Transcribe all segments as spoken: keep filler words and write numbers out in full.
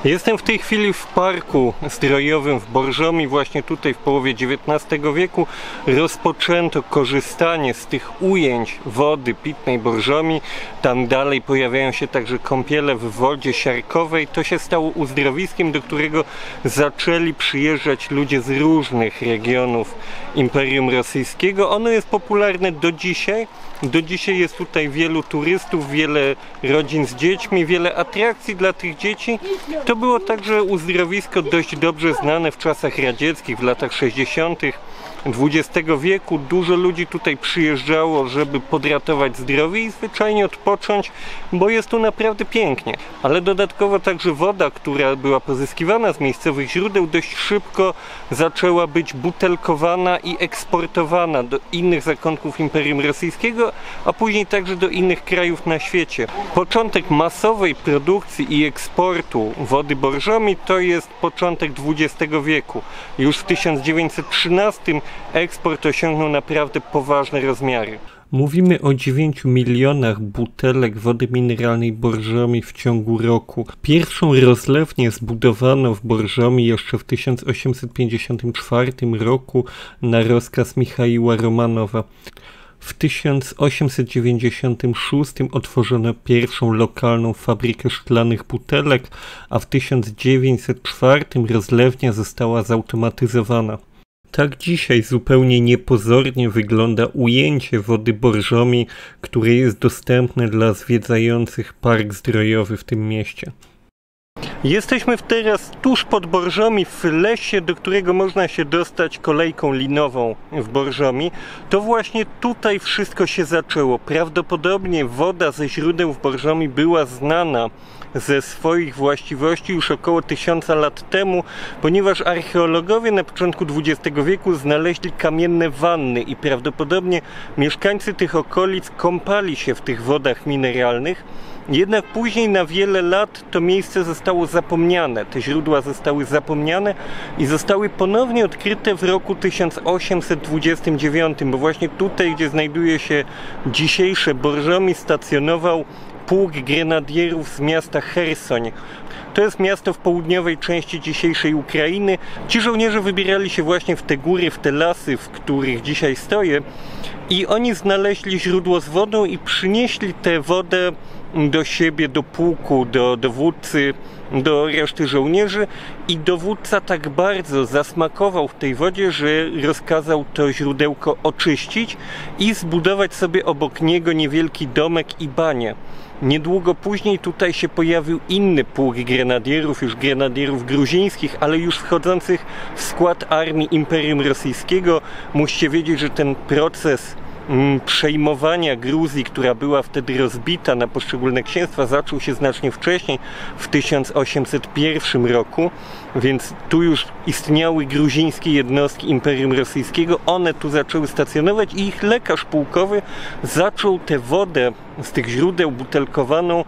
Jestem w tej chwili w parku zdrojowym w Borżomi. Właśnie tutaj w połowie dziewiętnastego wieku rozpoczęto korzystanie z tych ujęć wody pitnej Borżomi. Tam dalej pojawiają się także kąpiele w wodzie siarkowej. To się stało uzdrowiskiem, do którego zaczęli przyjeżdżać ludzie z różnych regionów Imperium Rosyjskiego. Ono jest popularne do dzisiaj. Do dzisiaj jest tutaj wielu turystów, wiele rodzin z dziećmi, wiele atrakcji dla tych dzieci. To było także uzdrowisko dość dobrze znane w czasach radzieckich, w latach sześćdziesiątych dwudziestego wieku. Dużo ludzi tutaj przyjeżdżało, żeby podratować zdrowie i zwyczajnie odpocząć, bo jest tu naprawdę pięknie. Ale dodatkowo także woda, która była pozyskiwana z miejscowych źródeł, dość szybko zaczęła być butelkowana i eksportowana do innych zakątków Imperium Rosyjskiego, a później także do innych krajów na świecie. Początek masowej produkcji i eksportu wody Borżomi to jest początek dwudziestego wieku. Już w tysiąc dziewięćset trzynastym eksport osiągnął naprawdę poważne rozmiary. Mówimy o dziewięciu milionach butelek wody mineralnej Borżomi w ciągu roku. Pierwszą rozlewnię zbudowano w Borżomi jeszcze w tysiąc osiemset pięćdziesiątym czwartym roku na rozkaz Michaiła Romanowa. W tysiąc osiemset dziewięćdziesiątym szóstym otworzono pierwszą lokalną fabrykę szklanych butelek, a w tysiąc dziewięćset czwartym rozlewnia została zautomatyzowana. Tak dzisiaj zupełnie niepozornie wygląda ujęcie wody Borżomi, które jest dostępne dla zwiedzających park zdrojowy w tym mieście. Jesteśmy teraz tuż pod Borżomi w lesie, do którego można się dostać kolejką linową w Borżomi. To właśnie tutaj wszystko się zaczęło. Prawdopodobnie woda ze źródeł w Borżomi była znana ze swoich właściwości już około tysiąca lat temu, ponieważ archeologowie na początku dwudziestego wieku znaleźli kamienne wanny i prawdopodobnie mieszkańcy tych okolic kąpali się w tych wodach mineralnych. Jednak później na wiele lat to miejsce zostało zapomniane, te źródła zostały zapomniane i zostały ponownie odkryte w roku tysiąc osiemset dwudziestym dziewiątym, bo właśnie tutaj, gdzie znajduje się dzisiejsze Borżomi, stacjonował pułk grenadierów z miasta Chersoń. To jest miasto w południowej części dzisiejszej Ukrainy. Ci żołnierze wybierali się właśnie w te góry, w te lasy, w których dzisiaj stoję, i oni znaleźli źródło z wodą i przynieśli tę wodę do siebie, do pułku, do dowódcy, do reszty żołnierzy, i dowódca tak bardzo zasmakował w tej wodzie, że rozkazał to źródełko oczyścić i zbudować sobie obok niego niewielki domek i banię. Niedługo później tutaj się pojawił inny pułk grenadierów, już grenadierów gruzińskich, ale już wchodzących w skład armii Imperium Rosyjskiego. Musicie wiedzieć, że ten proces przejmowania Gruzji, która była wtedy rozbita na poszczególne księstwa, zaczął się znacznie wcześniej, w tysiąc osiemset pierwszym roku, więc tu już istniały gruzińskie jednostki Imperium Rosyjskiego, one tu zaczęły stacjonować i ich lekarz pułkowy zaczął tę wodę z tych źródeł butelkowaną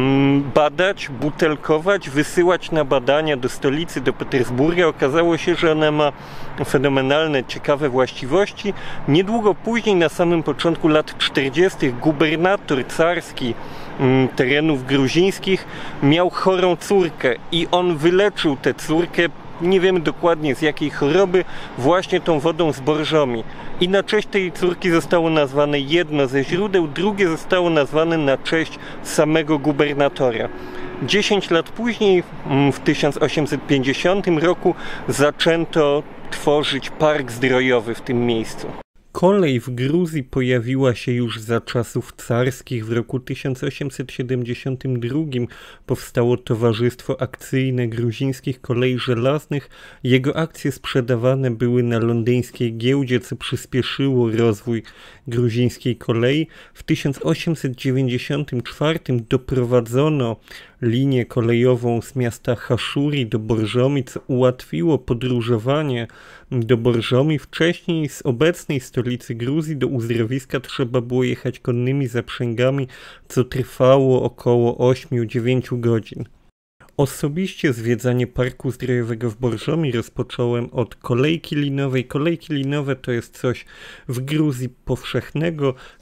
badać, butelkować, wysyłać na badania do stolicy, do Petersburga. Okazało się, że ona ma fenomenalne, ciekawe właściwości. Niedługo później, na samym początku lat czterdziestych, gubernator carski terenów gruzińskich miał chorą córkę i on wyleczył tę córkę, nie wiemy dokładnie z jakiej choroby, właśnie tą wodą z Borżomi. I na cześć tej córki zostało nazwane jedno ze źródeł, drugie zostało nazwane na cześć samego gubernatora. Dziesięć lat później, w tysiąc osiemset pięćdziesiątym roku, zaczęto tworzyć park zdrojowy w tym miejscu. Kolej w Gruzji pojawiła się już za czasów carskich. W roku tysiąc osiemset siedemdziesiątym drugim powstało Towarzystwo Akcyjne Gruzińskich Kolei Żelaznych. Jego akcje sprzedawane były na londyńskiej giełdzie, co przyspieszyło rozwój gruzińskiej kolei. W tysiąc osiemset dziewięćdziesiątym czwartym doprowadzono linię kolejową z miasta Haszuri do Borżomi, co ułatwiło podróżowanie do Borżomi. Wcześniej z obecnej stolicy Gruzji do uzdrowiska trzeba było jechać konnymi zaprzęgami, co trwało około ośmiu do dziewięciu godzin. Osobiście zwiedzanie parku zdrojowego w Borżomi rozpocząłem od kolejki linowej. Kolejki linowe to jest coś w Gruzji powszechnego.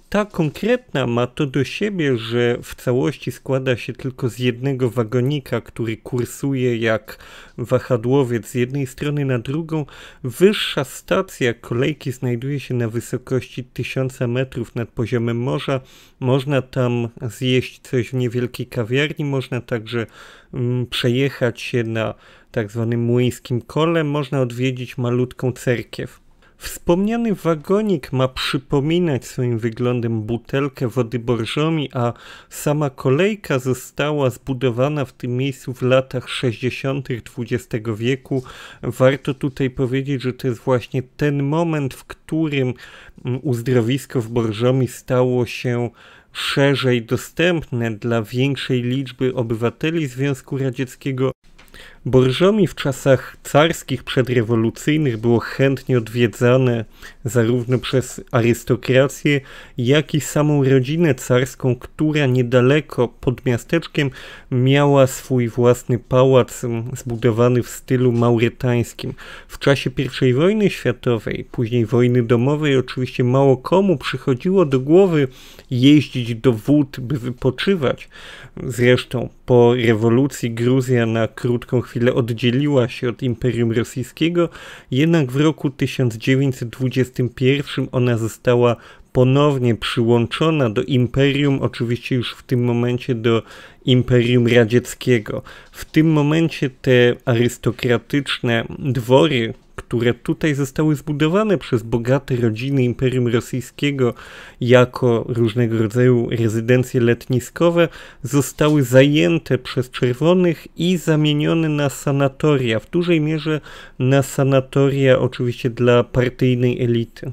Ta konkretna ma to do siebie, że w całości składa się tylko z jednego wagonika, który kursuje jak wahadłowiec z jednej strony na drugą. Wyższa stacja kolejki znajduje się na wysokości tysiąca metrów nad poziomem morza. Można tam zjeść coś w niewielkiej kawiarni, można także mm, przejechać się na tak zwanym młyńskim kole, można odwiedzić malutką cerkiew. Wspomniany wagonik ma przypominać swoim wyglądem butelkę wody borżomi, a sama kolejka została zbudowana w tym miejscu w latach sześćdziesiątych dwudziestego wieku. Warto tutaj powiedzieć, że to jest właśnie ten moment, w którym uzdrowisko w Borżomi stało się szerzej dostępne dla większej liczby obywateli Związku Radzieckiego. Borżomi w czasach carskich przedrewolucyjnych było chętnie odwiedzane zarówno przez arystokrację, jak i samą rodzinę carską, która niedaleko pod miasteczkiem miała swój własny pałac zbudowany w stylu maurytańskim. W czasie pierwszej wojny światowej, później wojny domowej, oczywiście mało komu przychodziło do głowy jeździć do wód, by wypoczywać. Zresztą po rewolucji Gruzja na krótką chwilę oddzieliła się od Imperium Rosyjskiego, jednak w roku tysiąc dziewięćset dwudziestym pierwszym ona została ponownie przyłączona do Imperium, oczywiście już w tym momencie do Imperium Radzieckiego. W tym momencie te arystokratyczne dwory, które tutaj zostały zbudowane przez bogate rodziny Imperium Rosyjskiego jako różnego rodzaju rezydencje letniskowe, zostały zajęte przez czerwonych i zamienione na sanatoria, w dużej mierze na sanatoria oczywiście dla partyjnej elity.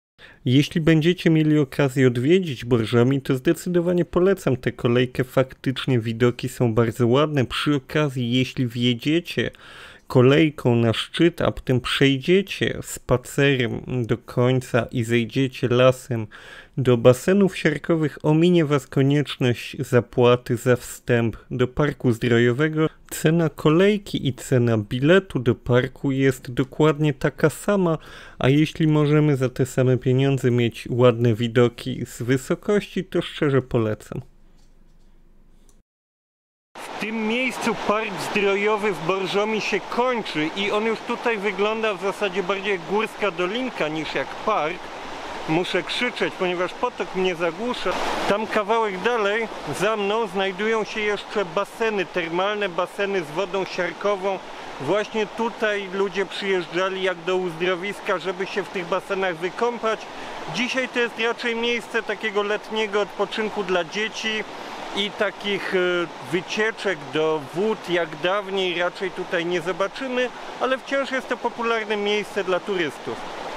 Jeśli będziecie mieli okazję odwiedzić Borżomi, to zdecydowanie polecam tę kolejkę, faktycznie widoki są bardzo ładne. Przy okazji, jeśli wjedziecie kolejką na szczyt, a potem przejdziecie spacerem do końca i zejdziecie lasem do basenów siarkowych, ominie was konieczność zapłaty za wstęp do parku zdrojowego. Cena kolejki i cena biletu do parku jest dokładnie taka sama, a jeśli możemy za te same pieniądze mieć ładne widoki z wysokości, to szczerze polecam. W tym miejscu park zdrojowy w Borżomi się kończy i on już tutaj wygląda w zasadzie bardziej jak górska dolinka niż jak park. Muszę krzyczeć, ponieważ potok mnie zagłusza. Tam kawałek dalej, za mną, znajdują się jeszcze baseny termalne, baseny z wodą siarkową. Właśnie tutaj ludzie przyjeżdżali jak do uzdrowiska, żeby się w tych basenach wykąpać. Dzisiaj to jest raczej miejsce takiego letniego odpoczynku dla dzieci i takich wycieczek do wód jak dawniej raczej tutaj nie zobaczymy, ale wciąż jest to popularne miejsce dla turystów.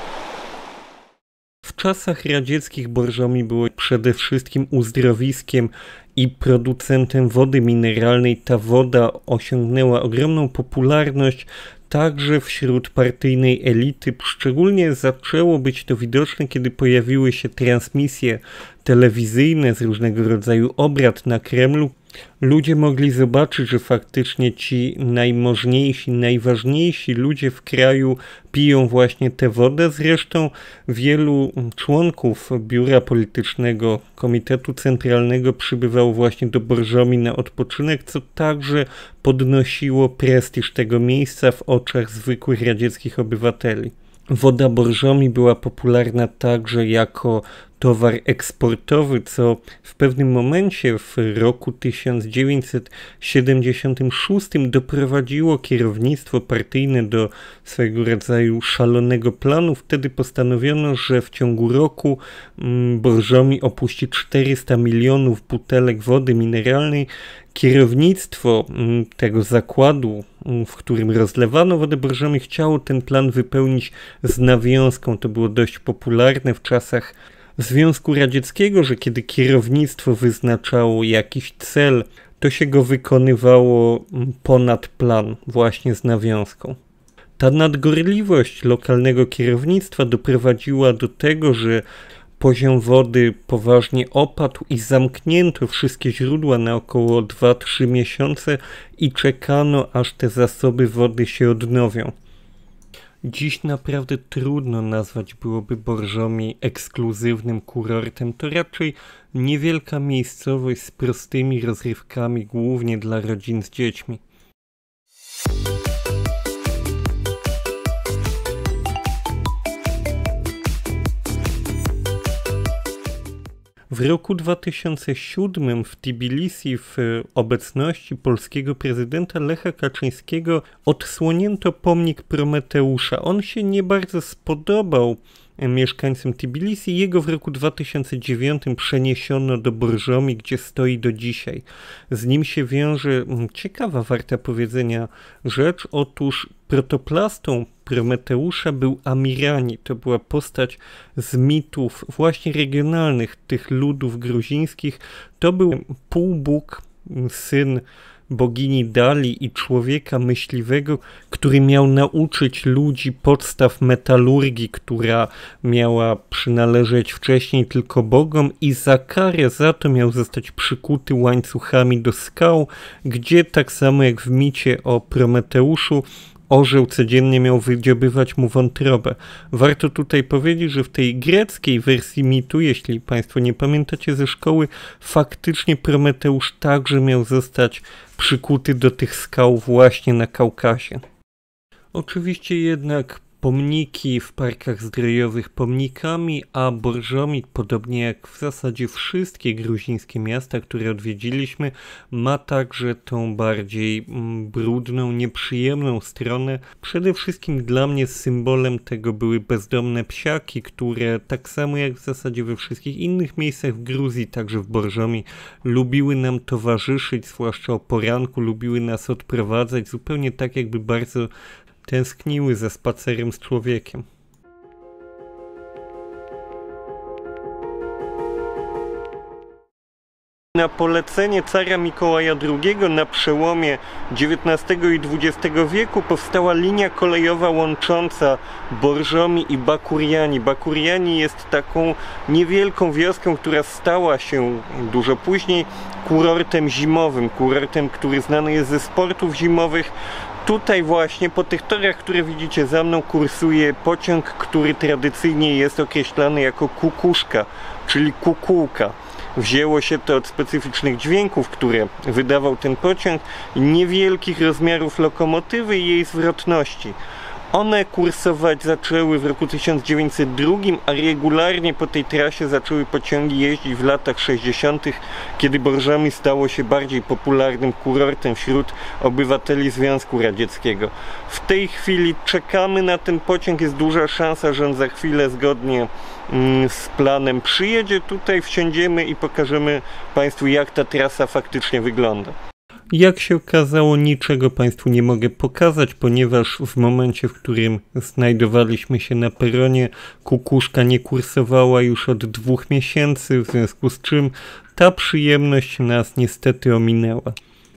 W czasach radzieckich Borżomi było przede wszystkim uzdrowiskiem i producentem wody mineralnej. Ta woda osiągnęła ogromną popularność także wśród partyjnej elity. Szczególnie zaczęło być to widoczne, kiedy pojawiły się transmisje telewizyjne z różnego rodzaju obrad na Kremlu. Ludzie mogli zobaczyć, że faktycznie ci najmożniejsi, najważniejsi ludzie w kraju piją właśnie tę wodę. Zresztą wielu członków biura politycznego Komitetu Centralnego przybywało właśnie do Borżomi na odpoczynek, co także podnosiło prestiż tego miejsca w oczach zwykłych radzieckich obywateli. Woda Borżomi była popularna także jako towar eksportowy, co w pewnym momencie w roku tysiąc dziewięćset siedemdziesiątym szóstym doprowadziło kierownictwo partyjne do swego rodzaju szalonego planu. Wtedy postanowiono, że w ciągu roku Borżomi opuści czterysta milionów butelek wody mineralnej. Kierownictwo tego zakładu, w którym rozlewano wodę Borżomi, chciało ten plan wypełnić z nawiązką. To było dość popularne w czasach Związku Radzieckiego, że kiedy kierownictwo wyznaczało jakiś cel, to się go wykonywało ponad plan, właśnie z nawiązką. Ta nadgorliwość lokalnego kierownictwa doprowadziła do tego, że poziom wody poważnie opadł i zamknięto wszystkie źródła na około dwa trzy miesiące i czekano, aż te zasoby wody się odnowią. Dziś naprawdę trudno nazwać byłoby Borżomi ekskluzywnym kurortem. To raczej niewielka miejscowość z prostymi rozrywkami, głównie dla rodzin z dziećmi. W roku dwa tysiące siódmym w Tbilisi w obecności polskiego prezydenta Lecha Kaczyńskiego odsłonięto pomnik Prometeusza. On się nie bardzo spodobał mieszkańcom Tbilisi. Jego w roku dwa tysiące dziewiątym przeniesiono do Borżomi, gdzie stoi do dzisiaj. Z nim się wiąże ciekawa, warta powiedzenia rzecz. Otóż protoplastą Prometeusza był Amirani. To była postać z mitów właśnie regionalnych tych ludów gruzińskich. To był półbóg, syn bogini Dali i człowieka myśliwego, który miał nauczyć ludzi podstaw metalurgii, która miała przynależeć wcześniej tylko bogom, i za karę za to miał zostać przykuty łańcuchami do skał, gdzie tak samo jak w micie o Prometeuszu orzeł codziennie miał wydziobywać mu wątrobę. Warto tutaj powiedzieć, że w tej greckiej wersji mitu, jeśli Państwo nie pamiętacie ze szkoły, faktycznie Prometeusz także miał zostać przykuty do tych skał właśnie na Kaukazie. Oczywiście jednak pomniki w parkach zdrojowych pomnikami, a Borżomi, podobnie jak w zasadzie wszystkie gruzińskie miasta, które odwiedziliśmy, ma także tą bardziej brudną, nieprzyjemną stronę. Przede wszystkim dla mnie symbolem tego były bezdomne psiaki, które tak samo jak w zasadzie we wszystkich innych miejscach w Gruzji, także w Borżomi, lubiły nam towarzyszyć, zwłaszcza o poranku, lubiły nas odprowadzać, zupełnie tak jakby bardzo tęskniły za spacerem z człowiekiem. Na polecenie cara Mikołaja drugiego na przełomie dziewiętnastego i dwudziestego wieku powstała linia kolejowa łącząca Borżomi i Bakuriani. Bakuriani jest taką niewielką wioską, która stała się dużo później kurortem zimowym, kurortem, który znany jest ze sportów zimowych. Tutaj właśnie po tych torach, które widzicie za mną, kursuje pociąg, który tradycyjnie jest określany jako kukuszka, czyli kukułka. Wzięło się to od specyficznych dźwięków, które wydawał ten pociąg, niewielkich rozmiarów lokomotywy i jej zwrotności. One kursować zaczęły w roku tysiąc dziewięćset drugim, a regularnie po tej trasie zaczęły pociągi jeździć w latach sześćdziesiątych, kiedy Borżomi stało się bardziej popularnym kurortem wśród obywateli Związku Radzieckiego. W tej chwili czekamy na ten pociąg, jest duża szansa, że on za chwilę zgodnie z planem przyjedzie tutaj, wsiądziemy i pokażemy Państwu, jak ta trasa faktycznie wygląda. Jak się okazało, niczego Państwu nie mogę pokazać, ponieważ w momencie, w którym znajdowaliśmy się na peronie, kukuszka nie kursowała już od dwóch miesięcy, w związku z czym ta przyjemność nas niestety ominęła.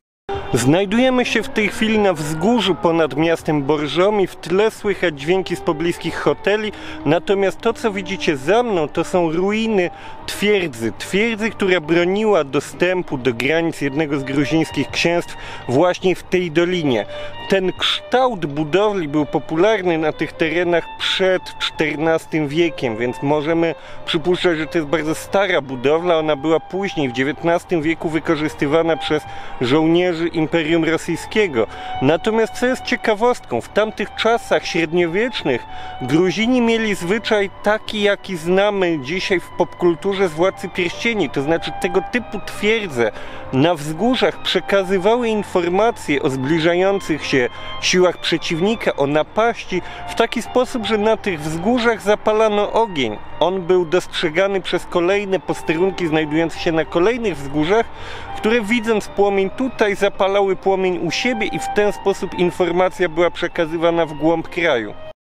Znajdujemy się w tej chwili na wzgórzu ponad miastem Borżomi, w tle słychać dźwięki z pobliskich hoteli, natomiast to, co widzicie za mną, to są ruiny twierdzy, twierdzy, która broniła dostępu do granic jednego z gruzińskich księstw właśnie w tej dolinie. Ten kształt budowli był popularny na tych terenach przed czternastym wiekiem, więc możemy przypuszczać, że to jest bardzo stara budowla. Ona była później, w dziewiętnastym wieku, wykorzystywana przez żołnierzy Imperium Rosyjskiego. Natomiast co jest ciekawostką, w tamtych czasach średniowiecznych Gruzini mieli zwyczaj taki, jaki znamy dzisiaj w popkulturze z Władcy Pierścieni, to znaczy tego typu twierdze na wzgórzach przekazywały informacje o zbliżających się siłach przeciwnika, o napaści w taki sposób, że na tych wzgórzach zapalano ogień. On był dostrzegany przez kolejne posterunki znajdujące się na kolejnych wzgórzach, które widząc płomień tutaj zapalały płomień u siebie i w ten sposób informacja była przekazywana w głąb kraju.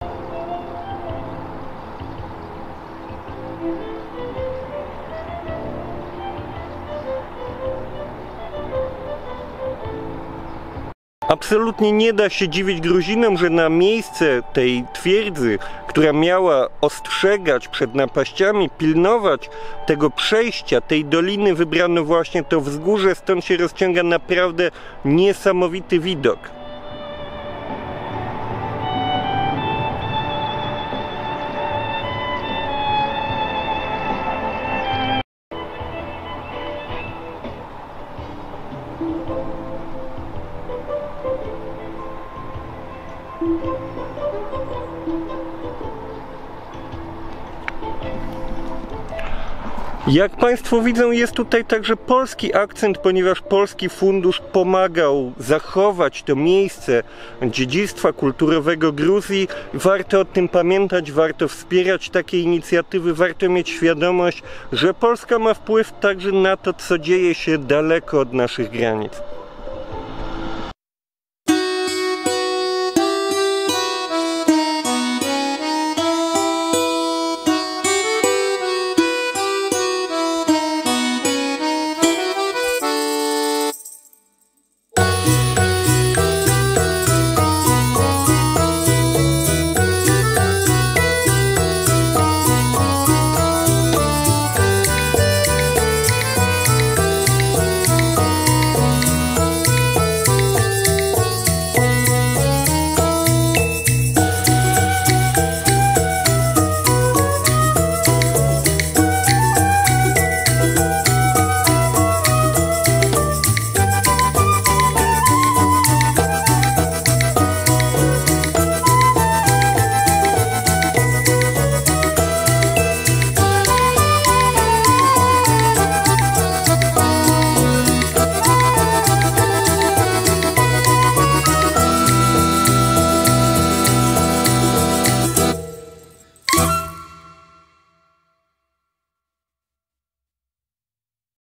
Absolutnie nie da się dziwić Gruzinom, że na miejsce tej twierdzy, która miała ostrzegać przed napaściami, pilnować tego przejścia, tej doliny, wybrano właśnie to wzgórze, stąd się rozciąga naprawdę niesamowity widok. Jak Państwo widzą, jest tutaj także polski akcent, ponieważ Polski Fundusz pomagał zachować to miejsce dziedzictwa kulturowego Gruzji. Warto o tym pamiętać, warto wspierać takie inicjatywy, warto mieć świadomość, że Polska ma wpływ także na to, co dzieje się daleko od naszych granic.